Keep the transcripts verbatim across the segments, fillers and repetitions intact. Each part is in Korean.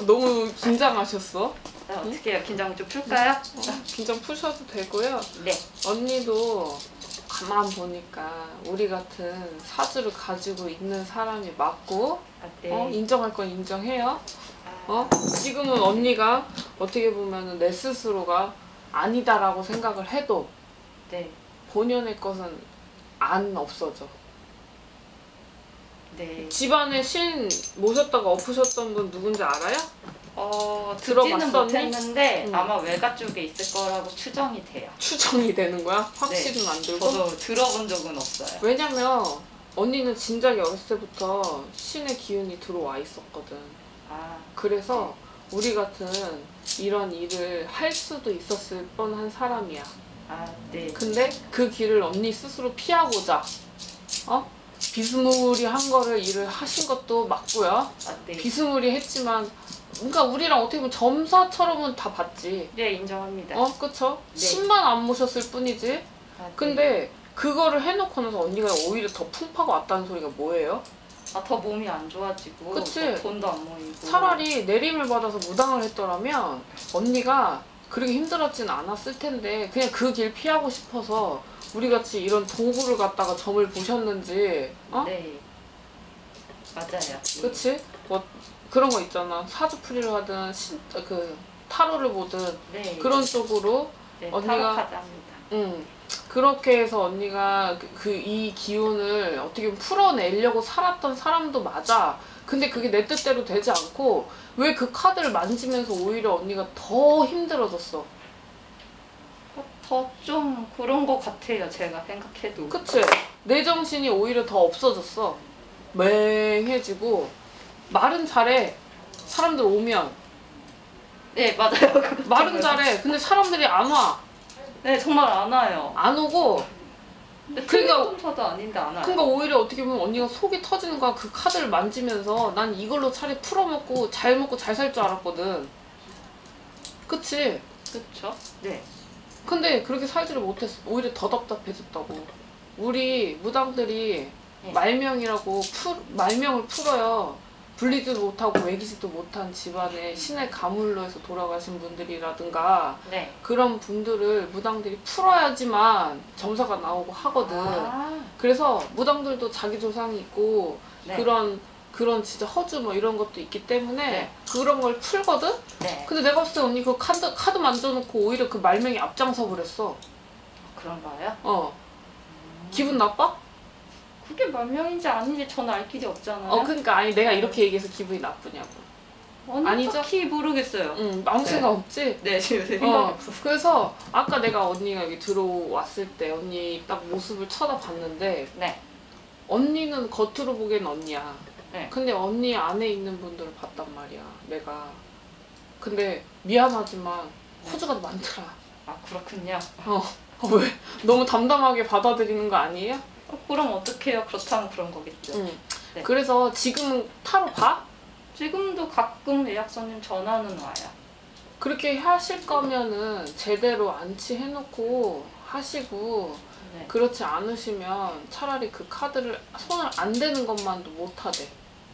너무 긴장하셨어? 자, 어떻게 해요? 긴장 좀 풀까요? 어, 긴장 푸셔도 되고요. 네. 언니도 가만 보니까 우리 같은 사주를 가지고 있는 사람이 맞고 아, 네. 어? 인정할 건 인정해요. 아, 어? 지금은 언니가 어떻게 보면 내 스스로가 아니다라고 생각을 해도 네. 본연의 것은 안 없어져. 네. 집안에 신 모셨다가 엎으셨던 분 누군지 알아요? 어, 듣지는 들어봤었니? 못했는데 응. 아마 외가 쪽에 있을 거라고 추정이 돼요. 추정이 되는 거야? 확실은 네. 안 들고? 저도 들어본 적은 없어요. 왜냐면 언니는 진작에 어렸을 때부터 신의 기운이 들어와 있었거든. 아, 그래서 우리 같은 이런 일을 할 수도 있었을 뻔한 사람이야. 아, 네. 근데 그 길을 언니 스스로 피하고자 어? 비스무리한 거를 일을 하신 것도 맞고요. 아, 네. 비스무리했지만 그러니까 우리랑 어떻게 보면 점사처럼은 다 봤지. 네, 인정합니다. 어? 그쵸? 네. 신만 안 모셨을 뿐이지. 아, 네. 근데 그거를 해놓고 나서 언니가 오히려 더 풍파가 왔다는 소리가 뭐예요? 아, 더 몸이 안 좋아지고 그치? 더 돈도 안 모이고 차라리 내림을 받아서 무당을 했더라면 언니가 그렇게 힘들었진 않았을 텐데 그냥 그 길 피하고 싶어서 우리같이 이런 도구를 갖다가 점을 보셨는지 어? 네. 맞아요. 네. 그치? 뭐 그런 거 있잖아. 사주풀이를 하든 신, 그 타로를 보든 네. 그런 쪽으로 네, 언니가- 타락하답니다. 응. 그렇게 해서 언니가 그 이 기운을 어떻게 보면 풀어내려고 살았던 사람도 맞아. 근데 그게 내 뜻대로 되지 않고 왜 그 카드를 만지면서 오히려 언니가 더 힘들어졌어. 더 좀 그런 거 같아요. 제가 생각해도. 그치? 내 정신이 오히려 더 없어졌어. 맹해지고 말은 잘해. 사람들 오면 네, 맞아요. 그거 말은 정말. 잘해. 근데 사람들이 안 와. 네, 정말 안 와요. 안 오고 근데 그러니까- 틀림점차도 아닌데 안 와요. 그러니까 오히려 어떻게 보면 언니가 속이 터지는 거야. 그 카드를 만지면서 난 이걸로 차라리 풀어먹고 잘 먹고 잘 살 줄 알았거든. 그치? 그렇죠? 네. 근데 그렇게 살지를 못했어. 오히려 더 답답해졌다고. 우리 무당들이 네. 말명이라고 풀, 말명을 풀어요. 불리지도 못하고 외기지도 못한 집안에 신의 가물로 해서 돌아가신 분들이라든가 네. 그런 분들을 무당들이 풀어야지만 점사가 나오고 하거든. 아, 그래서 무당들도 자기 조상이 있고 네. 그런 그런 진짜 허주 뭐 이런 것도 있기 때문에 네. 그런 걸 풀거든? 네. 근데 내가 봤을 때 언니 그 카드, 카드 만져놓고 오히려 그 말명이 앞장서 버렸어. 그런가요? 어. 기분 나빠? 그게 말명인지 아닌지 저는 알 길이 없잖아요. 어, 그러니까 아니 내가 이렇게 얘기해서 기분이 나쁘냐고. 아니, 아니죠? 딱히 모르겠어요. 응, 아무 네. 생각 없지? 네, 지금 제 생각이 어, 없어서. 그래서 아까 내가 언니가 여기 들어왔을 때 언니 딱 모습을 쳐다봤는데 네. 언니는 겉으로 보기엔 언니야. 네. 근데 언니 안에 있는 분들을 봤단 말이야, 내가. 근데 미안하지만 호주가 많더라. 아, 그렇군요. 어, 어, 왜? 너무 담담하게 받아들이는 거 아니에요? 어, 그럼 어떡해요? 그렇다면 그런 거겠죠. 응. 네. 그래서 지금은 타로 봐? 지금도 가끔 예약손님 전화는 와요. 그렇게 하실 거면은 제대로 안치해놓고 하시고 네. 그렇지 않으시면 차라리 그 카드를 손을 안 대는 것만도 못하대.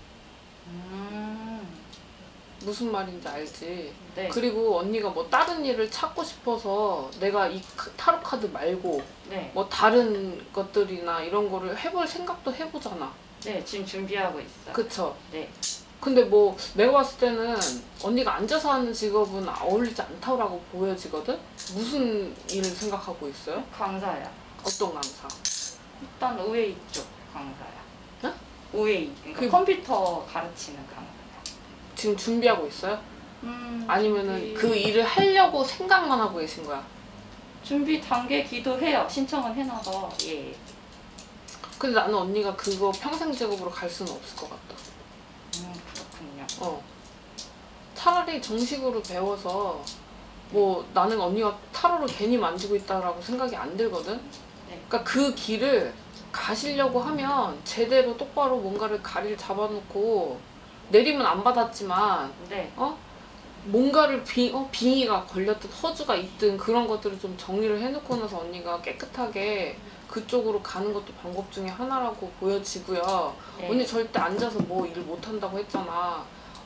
음, 무슨 말인지 알지? 네. 그리고 언니가 뭐 다른 일을 찾고 싶어서 내가 이 카- 타로 카드 말고 네. 뭐 다른 것들이나 이런 거를 해볼 생각도 해보잖아. 네, 지금 준비하고 있어요. 그쵸? 네. 근데 뭐 내가 봤을 때는 언니가 앉아서 하는 직업은 어울리지 않다고 보여지거든? 무슨 일을 생각하고 있어요? 강사야. 어떤 강사? 일단 오에이 쪽 강사야. 어? 오에이. 그러니까 그- 컴퓨터 가르치는 강사야. 지금 준비하고 있어요? 음, 아니면은 준비, 그 일을 하려고 생각만 하고 계신 거야? 준비 단계기도 해요. 신청은 해놔서. 예. 근데 나는 언니가 그거 평생 직업으로 갈 수는 없을 것 같다. 음, 그렇군요. 어. 차라리 정식으로 배워서 뭐 나는 언니가 타로를 괜히 만지고 있다라고 생각이 안 들거든? 네. 그러니까 그 길을 가시려고 하면 제대로 똑바로 뭔가를 가리를 잡아놓고 내림은 안 받았지만 네. 어? 뭔가를 비, 어, 빙의가 걸렸든 허주가 있든 그런 것들을 좀 정리를 해놓고 나서 언니가 깨끗하게 그쪽으로 가는 것도 방법 중에 하나라고 보여지고요. 네. 언니 절대 앉아서 뭐 일을 못한다고 했잖아.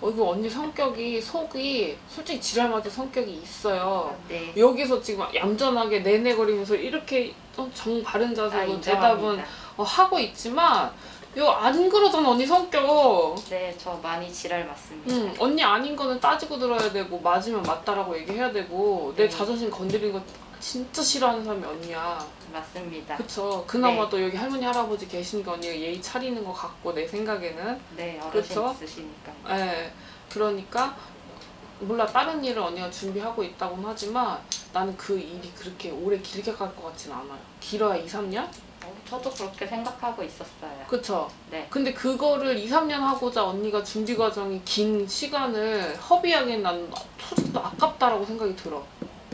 어, 이거 언니 성격이 속이 솔직히 지랄맞은 성격이 있어요. 아, 네. 여기서 지금 얌전하게 내내거리면서 이렇게 정 바른 아, 자세로 인정합니다. 대답은 어, 하고 있지만 이거 안 그러잖아 언니 성격. 네, 저 많이 지랄 맞습니다. 응, 언니 아닌 거는 따지고 들어야 되고 맞으면 맞다라고 얘기해야 되고 내 네. 자존심 건드리는 거 진짜 싫어하는 사람이 언니야. 맞습니다. 그쵸. 그나마 네. 또 여기 할머니 할아버지 계시니까 언니가 예의 차리는 것 같고 내 생각에는. 네, 어르신 그쵸? 있으시니까. 예. 그러니까 몰라 다른 일을 언니가 준비하고 있다고는 하지만 나는 그 일이 그렇게 오래 길게 갈 것 같진 않아요. 길어야 이, 삼 년? 어, 저도 그렇게 생각하고 있었어요. 그쵸. 네. 근데 그거를 이, 삼 년 하고자 언니가 준비 과정이 긴 시간을 허비하기엔 난 솔직히 또 아깝다라고 생각이 들어.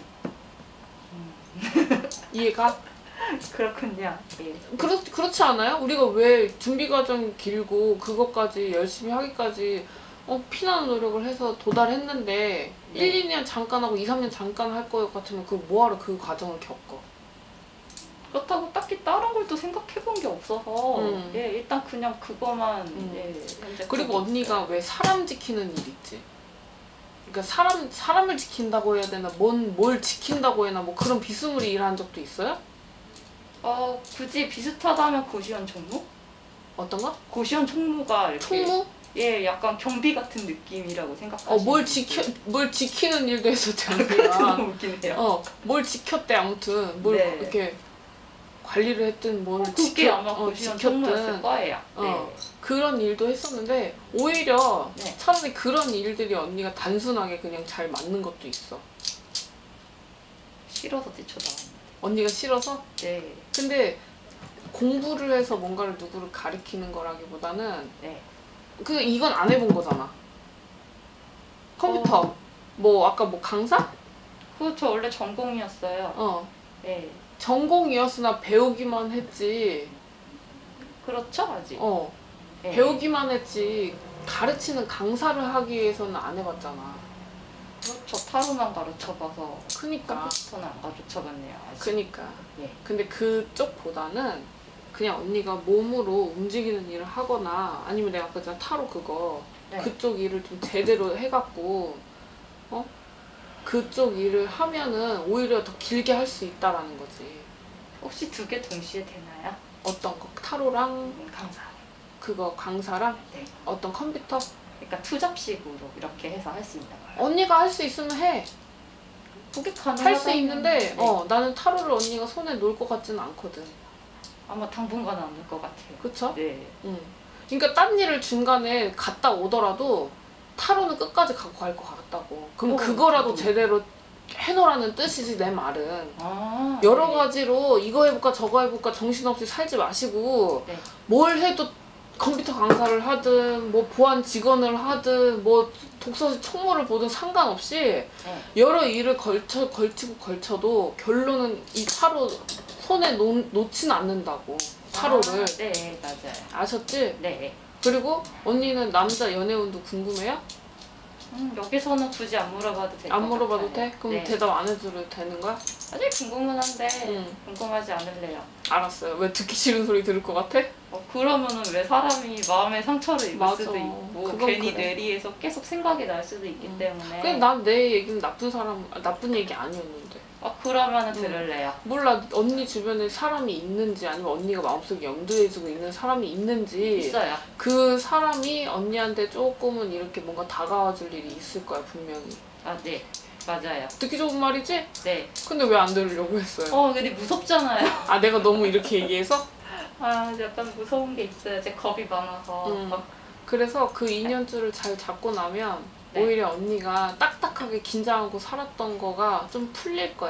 이해가? 그렇군요. 예. 그렇, 그렇지 않아요? 우리가 왜 준비 과정이 길고 그것까지 열심히 하기까지 어, 피나는 노력을 해서 도달했는데 네. 일, 이 년 잠깐 하고 이, 삼 년 잠깐 할 것 같으면 그 뭐하러 그 과정을 겪어? 그렇다고 딱히 다른 걸 또 생각해본 게 없어서 음. 예, 일단 그냥 그거만 음. 예, 현재 그리고 그러고 언니가 있어요. 왜 사람 지키는 일 있지? 그러니까 사람, 사람을 지킨다고 해야 되나 뭔, 뭘 지킨다고 해나 뭐 그런 비스무리 일한 적도 있어요? 어, 굳이 비슷하다면 고시원 총무? 어떤 거? 고시원 총무가 이렇게 총무? 예, 약간 경비 같은 느낌이라고 생각하시는 어, 뭘 분들. 지켜, 뭘 지키는 일도 했었지 그거 언니가. 좀 웃기네요. 어, 뭘 지켰대 아무튼 뭘 네. 이렇게 관리를 했든 뭘 그게 지켰, 아마 어, 고시원 총무였을 지켰든 거예요. 어, 네. 그런 일도 했었는데 오히려 네. 차라리 그런 일들이 언니가 단순하게 그냥 잘 맞는 것도 있어. 싫어서 뛰쳐나왔는데. 언니가 싫어서? 네. 근데 공부를 해서 뭔가를 누구를 가리키는 거라기보다는 네. 그 이건 안 해본 거잖아. 컴퓨터 어. 뭐 아까 뭐 강사? 그거 저 원래 전공이었어요. 어, 네. 전공이었으나 배우기만 했지. 그렇죠, 아직. 어, 네. 배우기만 했지 가르치는 강사를 하기 위해서는 안 해봤잖아. 그렇죠. 타로만 가르쳐봐서 그니까 컴퓨터는 안 가르쳐봤네요. 아직. 그니까 예. 근데 그쪽보다는 그냥 언니가 몸으로 움직이는 일을 하거나 아니면 내가 아까 전에 타로 그거 네. 그쪽 일을 좀 제대로 해갖고 어? 그쪽 일을 하면은 오히려 더 길게 할 수 있다라는 거지. 혹시 두 개 동시에 되나요? 어떤 거? 타로랑 음, 강사. 그거 강사랑 네. 어떤 컴퓨터? 그러니까 투잡식으로 이렇게 해서 할 수 있는 거예요. 언니가 할 수 있으면 해. 그게 가능하다면 할 수 있는데 네. 어 나는 타로를 언니가 손에 놓을 것 같지는 않거든. 아마 당분간은 안 될 것 같아요. 그쵸? 네. 응. 그러니까 딴 일을 중간에 갔다 오더라도 타로는 끝까지 갖고 갈 것 같다고. 그럼 어, 그거라도 저도. 제대로 해놓으라는 뜻이지 내 말은. 아, 여러 네. 가지로 이거 해볼까 저거 해볼까 정신없이 살지 마시고 네. 뭘 해도 컴퓨터 강사를 하든 뭐 보안 직원을 하든 뭐 독서실 총무를 보든 상관없이 네. 여러 일을 걸쳐 걸치고 걸쳐도 결론은 이 타로 손에 놓, 놓지는 않는다고. 타로를. 아, 네, 맞아요. 아셨지? 네. 그리고 언니는 남자 연애운도 궁금해요? 음, 여기서는 굳이 안 물어봐도 될 것 같아요. 안 물어봐도 돼? 그럼 네. 대답 안 해줘도 되는 거야? 사실 궁금은 한데 응. 궁금하지 않을래요. 알았어요. 왜 듣기 싫은 소리 들을 것 같아? 어, 그러면은 왜 사람이 마음의 상처를 입을 맞아. 수도 있고 그건 괜히 그래. 뇌리에서 계속 생각이 날 수도 있기 음. 때문에 근데 난 내 얘기는 나쁜 사람, 아, 나쁜 얘기 아니었는데. 어, 그러면은 음. 들을래요. 몰라, 언니 주변에 사람이 있는지 아니면 언니가 마음속에 염두해주고 있는 사람이 있는지 있어요. 그 사람이 언니한테 조금은 이렇게 뭔가 다가와줄 일이 있을 거야, 분명히. 아, 네. 맞아요. 듣기 좋은 말이지? 네. 근데 왜 안 들으려고 했어요? 어, 근데 무섭잖아요. 아, 내가 너무 이렇게 얘기해서? 아, 약간 무서운 게 있어요. 제 겁이 많아서. 음. 막, 그래서 그 인연줄을 잘 잡고 나면 네. 오히려 언니가 딱딱하게 긴장하고 살았던 거가 좀 풀릴 거야.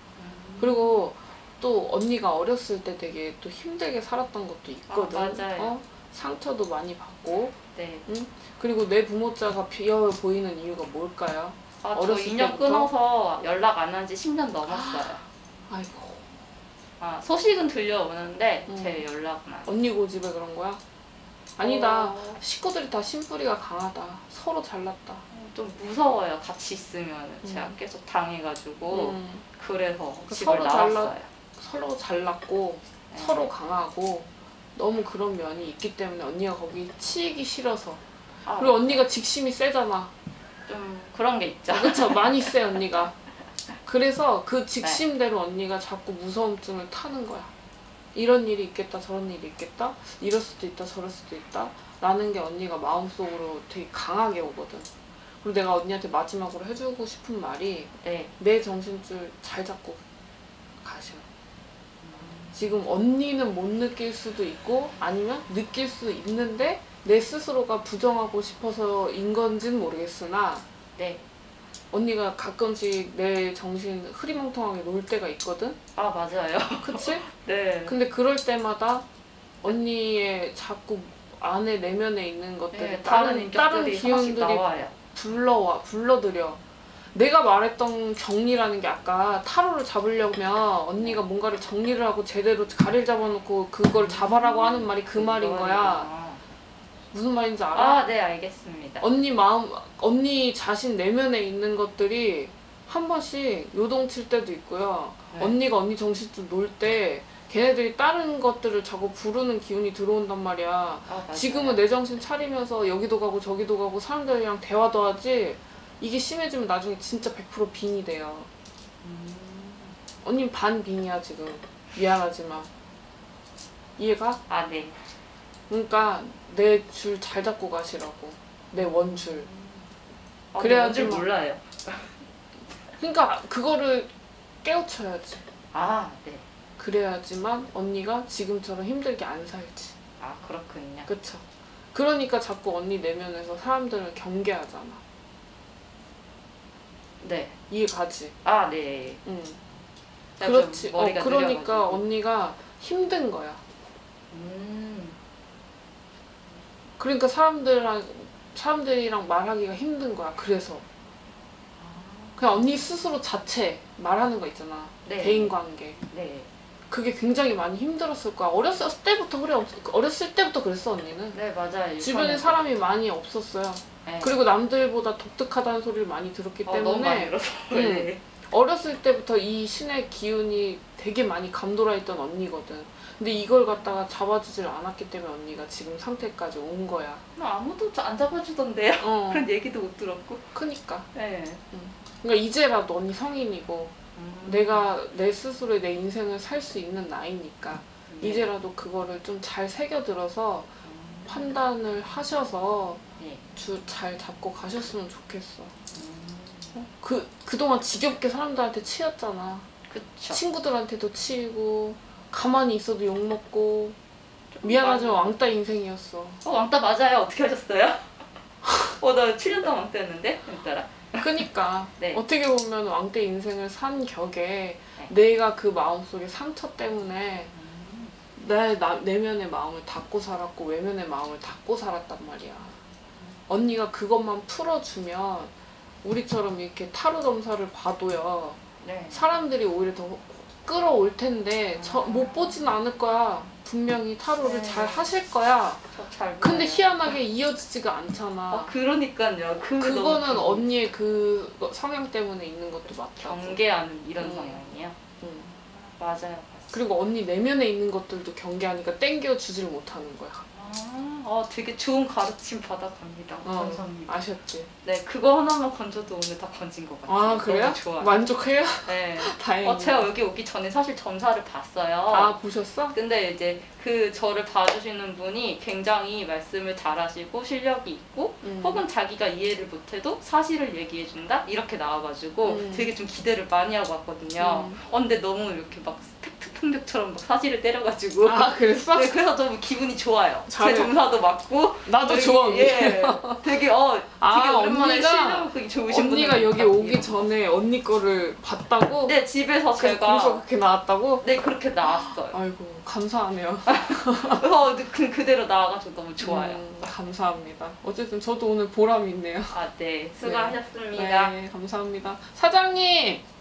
음. 그리고 또 언니가 어렸을 때 되게 또 힘들게 살았던 것도 있거든. 아, 맞아요. 어? 상처도 많이 받고. 네. 응? 그리고 내 부모자가 비어 보이는 이유가 뭘까요? 아, 저 어렸을 인연 때부터? 끊어서 연락 안 한 지 십 년 넘었어요. 아이고, 아, 소식은 들려오는데 음. 제 연락은 안. 언니 고집에 그런 거야? 아니다. 어, 식구들이 다 심뿌리가 강하다. 서로 잘났다. 좀 무서워요. 같이 있으면 제가 음. 계속 당해가지고 음, 그래서 그 집을 서로 나왔어요. 서로 잘났고 네. 서로 강하고 너무 그런 면이 있기 때문에 언니가 거기 치이기 싫어서 아, 그리고 언니가 직심이 세잖아. 좀 그런 게 있죠. 그쵸? 많이 세 언니가. 그래서 그 직심대로 언니가 자꾸 무서움증을 타는 거야. 이런 일이 있겠다 저런 일이 있겠다 이럴 수도 있다 저럴 수도 있다 라는 게 언니가 마음속으로 되게 강하게 오거든. 그리고 내가 언니한테 마지막으로 해주고 싶은 말이 네. 내 정신줄 잘 잡고 가시라. 지금 언니는 못 느낄 수도 있고 아니면 느낄 수 있는데 내 스스로가 부정하고 싶어서인 건지는 모르겠으나 네. 언니가 가끔씩 내 정신 흐리멍텅하게 놀 때가 있거든? 아, 맞아요. 그치? 네. 근데 그럴 때마다 언니의 자꾸 안에 내면에 있는 것들이 네, 다른, 다른 다른 인격들이 하나씩 기운들이 나와요. 불러와, 불러들여. 내가 말했던 정리라는 게 아까 타로를 잡으려면 언니가 뭔가를 정리를 하고 제대로 가리를 잡아놓고 그걸 잡아라고 하는 말이 그 말인 거야. 무슨 말인지 알아? 아, 네, 알겠습니다. 언니 마음, 언니 자신 내면에 있는 것들이 한 번씩 요동칠 때도 있고요. 네. 언니가 언니 정신줄 놀 때 걔네들이 다른 것들을 자꾸 부르는 기운이 들어온단 말이야. 아, 맞아요. 지금은 내 정신 차리면서 여기도 가고 저기도 가고 사람들이랑 대화도 하지 이게 심해지면 나중에 진짜 백 퍼센트 빙이 돼요. 음. 언니 반 빙이야 지금. 미안하지만. 이해가? 아, 네. 그러니까 내 줄 잘 잡고 가시라고. 내 원줄. 아, 그래야지 뭔지 뭐. 몰라요. 그러니까 그거를 깨우쳐야지. 아, 네. 그래야지만 언니가 지금처럼 힘들게 안 살지. 아, 그렇군요. 그쵸? 그러니까 자꾸 언니 내면에서 사람들을 경계하잖아. 네. 이해 가지? 아, 네. 응. 제가 그렇지. 좀 어, 머리가 그러니까 느려가지고. 언니가 힘든 거야. 음. 그러니까 사람들이랑 사람들이랑 말하기가 힘든 거야. 그래서 그냥 언니 스스로 자체 말하는 거 있잖아. 네. 대인 관계. 네. 그게 굉장히 많이 힘들었을 거야. 어렸을 때부터 그래. 어렸을 때부터 그랬어 언니는. 네, 맞아요. 주변에 육학년 사람이 많이 없었어요. 네. 그리고 남들보다 독특하다는 소리를 많이 들었기 어, 너무 많이 때문에 들어서. 응. 네. 어렸을 때부터 이 신의 기운이 되게 많이 감돌아 있던 언니거든. 근데 이걸 갖다가 잡아주질 않았기 때문에 언니가 지금 상태까지 온 거야. 뭐 아무도 안 잡아주던데요. 어. 그런 얘기도 못 들었고. 크니까. 네. 그러니까 이제라도 언니 성인이고 음. 내가 내 스스로의 내 인생을 살 수 있는 나이니까 네. 이제라도 그거를 좀 잘 새겨들어서 음. 판단을 하셔서 네. 줄 잘 잡고 가셨으면 좋겠어. 음. 그, 그동안 지겹게 사람들한테 치였잖아. 그쵸. 친구들한테도 치이고 가만히 있어도 욕먹고 조금 미안하지만 많이- 왕따 인생이었어. 어, 왕따 맞아요. 어떻게 하셨어요? 어, 나 칠 년 동안 왕따였는데? 왕따라. 그니까 네. 어떻게 보면 왕따 인생을 산 격에 네. 내가 그 마음속에 상처 때문에 음. 내 나, 내면의 마음을 닫고 살았고 외면의 마음을 닫고 살았단 말이야. 언니가 그것만 풀어주면 우리처럼 이렇게 타로 점사를 봐도요 네. 사람들이 오히려 더 끌어올 텐데 저, 못 보진 않을 거야. 분명히 타로를 네. 잘 하실 거야. 저잘 근데 희한하게 이어지지가 않잖아. 어, 그러니까요. 그 그거는 너무 언니의 그 성향 때문에 있는 것도 맞다고. 경계하는 이런 음. 성향이요. 응. 맞아요. 맞아요. 그리고 언니 내면에 있는 것들도 경계하니까 땡겨주질 못하는 거야. 아, 어, 되게 좋은 가르침 받아갑니다. 어, 감사합니다. 아셨지? 네, 그거 하나만 건져도 오늘 다 건진 것 같아요. 아 그래요? 너무 좋아. 만족해요? 네. 다행이네. 어, 제가 여기 오기 전에 사실 점사를 봤어요. 아 보셨어? 근데 이제 그 저를 봐주시는 분이 굉장히 말씀을 잘하시고 실력이 있고 음. 혹은 자기가 이해를 못해도 사실을 얘기해준다? 이렇게 나와가지고 음. 되게 좀 기대를 많이 하고 왔거든요. 음. 어, 근데 너무 이렇게 막 팩트 폭력처럼 막 사실을 때려가지고 아 그랬어? 네, 그래서 너무 기분이 좋아요. 잘해. 제 점사도 맞고 나도 되게, 좋아 언니. 예, 되게 어 되게 아, 오랜만에 언니가- 실력이 좋으신 언니가 분을 여기 봤거든요. 오기 전에 언니 거를 봤다고? 네, 집에서 그 제가 거기서 그렇게 나왔다고? 네 그렇게 나왔어요. 아이고 감사하네요. 그래서 그, 그대로 나와가지고 너무 좋아요. 음, 감사합니다. 어쨌든 저도 오늘 보람이 있네요. 아, 네. 수고하셨습니다. 네, 감사합니다. 사장님!